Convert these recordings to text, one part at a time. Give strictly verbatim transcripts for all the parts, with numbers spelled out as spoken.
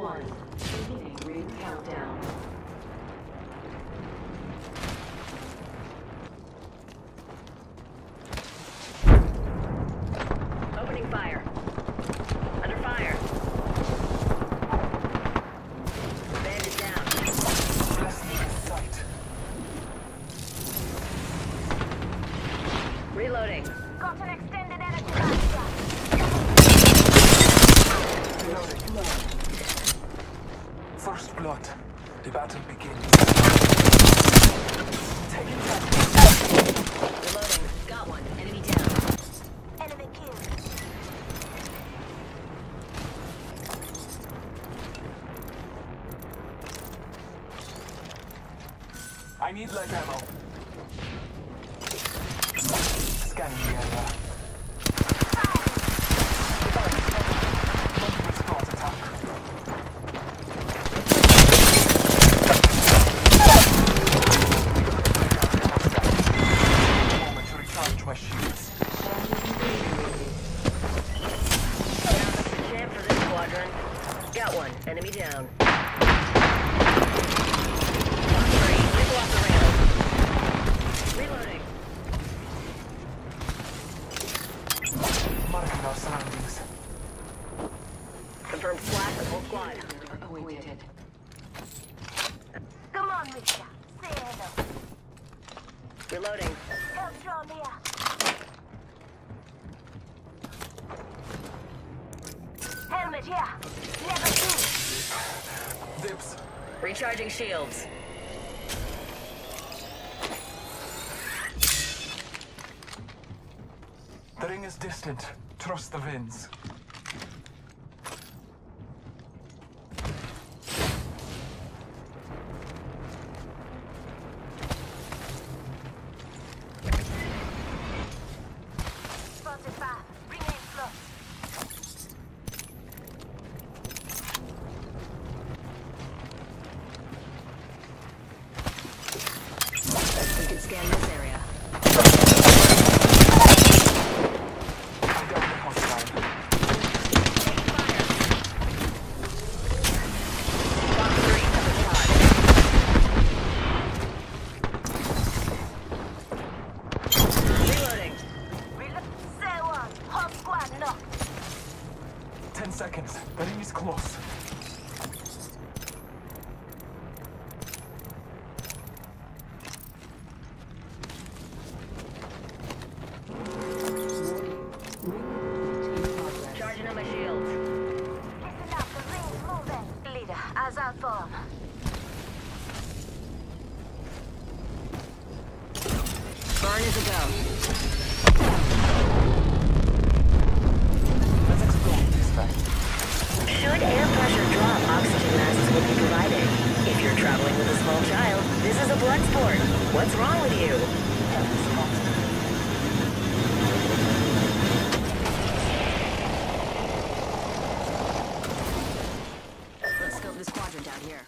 one. Beginning ring countdown. Opening fire. Under fire. Bandit down. Reloading. Got an extended energy blast. Reloading. First blood. The battle begins. Taking time. Reloading. Got one. Enemy down. Enemy killed. I need light ammo. Scanning the area. Multiple squad attack. Moment to recharge my shields. Jam for this squadron. Got one. Enemy down. Three. Nibble off the rails. Reloading. Marking our surroundings. Confirmed flash of whole squad. Awaited. Come on, Misha. Say hello. Reloading. Help drone here. Helmet here. Level two. Dips. Recharging shields. The ring is distant. Trust the winds. Spotted bath. Remain close. We can scan this area. I down the hostile. Box three, cover pod. Reloading. Reload. Say one. Whole squad knocked. Ten seconds. The ring is close. Charging on my shields. Listen up. The ring's moving. Leader, as our form. Burn is a go. Let's explore this fact. Should air pressure drop, oxygen masks will be provided. If you're traveling with a small child, this is a blood sport. What's wrong with you? Let's scope this quadrant out here.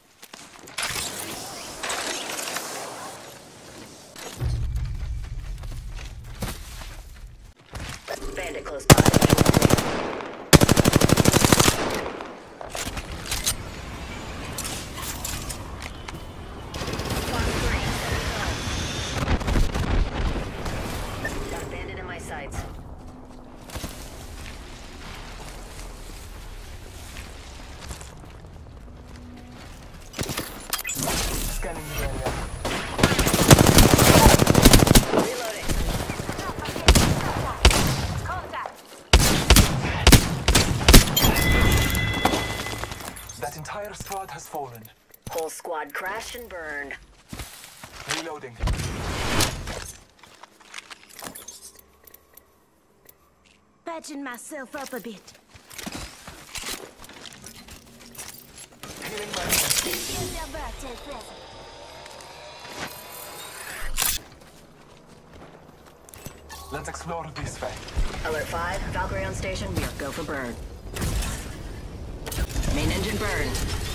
Bandit close by. Box three, got a bandit in my sights. Scanning the area. Reloading. Contact. That entire squad has fallen. Whole squad crashed and burned. Reloading. Patching myself up a bit. Healing myself. Here's your birthday present. Let's explore this way. Alert five, Valkyrie on station. We are go for burn. Main engine burn.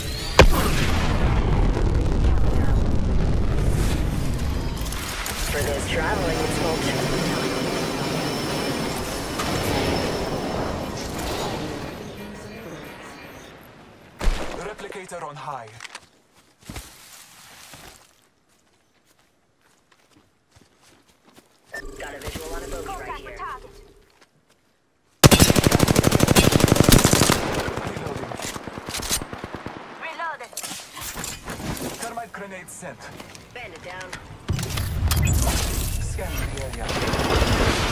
For those traveling in smoke. The high. Got a visual on a bogey right Contact with here. target. Reloading. Reloaded. Thermite grenade sent. Bandit down. Scanning the area.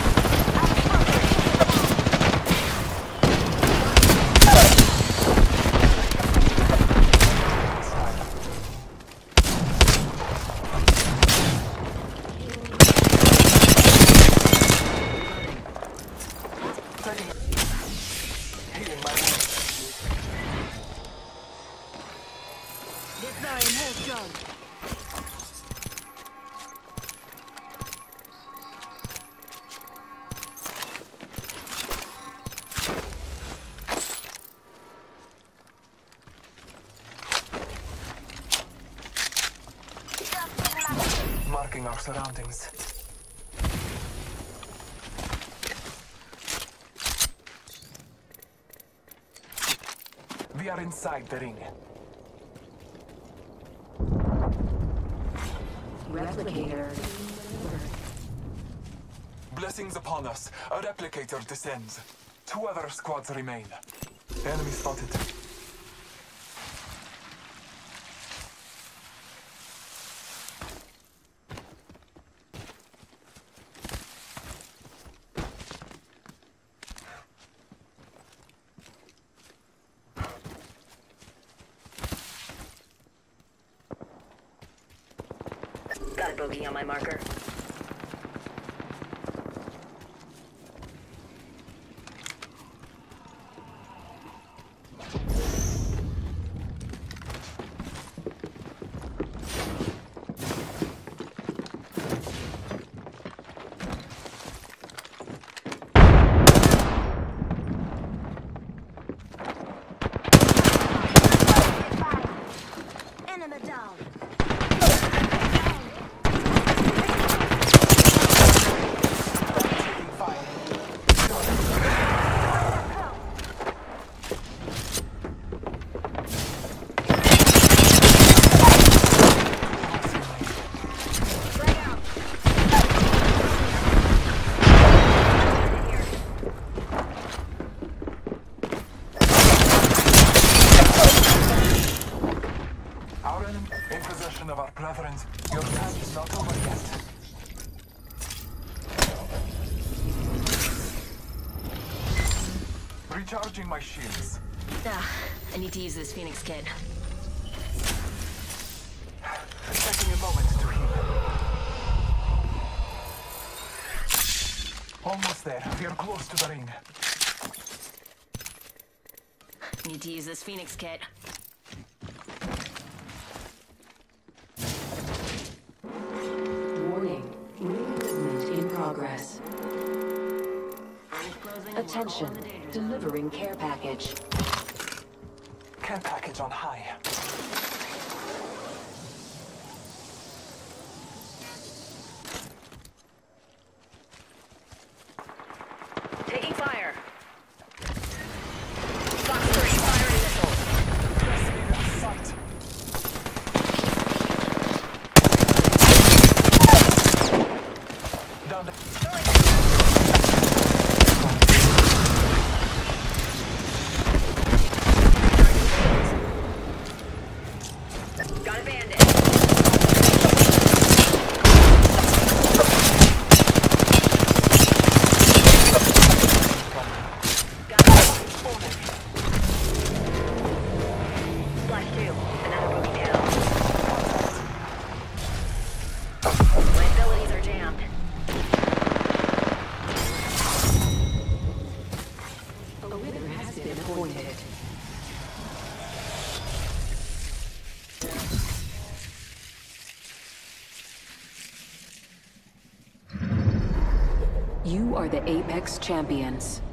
Taking healing my wounds. Deploying health drone. Marking our surroundings. We are inside the ring. Replicator. Blessings upon us. A replicator descends. Two other squads remain. Enemy spotted. Got a bogey on my marker. Enemy down. Our enemy in possession of our brethren. Your time is not over yet. Recharging my shields. Ah, I need to use this Phoenix kit. Taking a moment to heal. Almost there. We are close to the ring. Need to use this Phoenix kit. Warning. Ring movement in progress. Attention. Delivering care package. Care package on high. Taking fire. Fox three, firing missile. Sight. Down the Got a bandit. Got a Flash two. Another bogey down. My abilities are jammed. A winner has been appointed. You are the Apex Champions.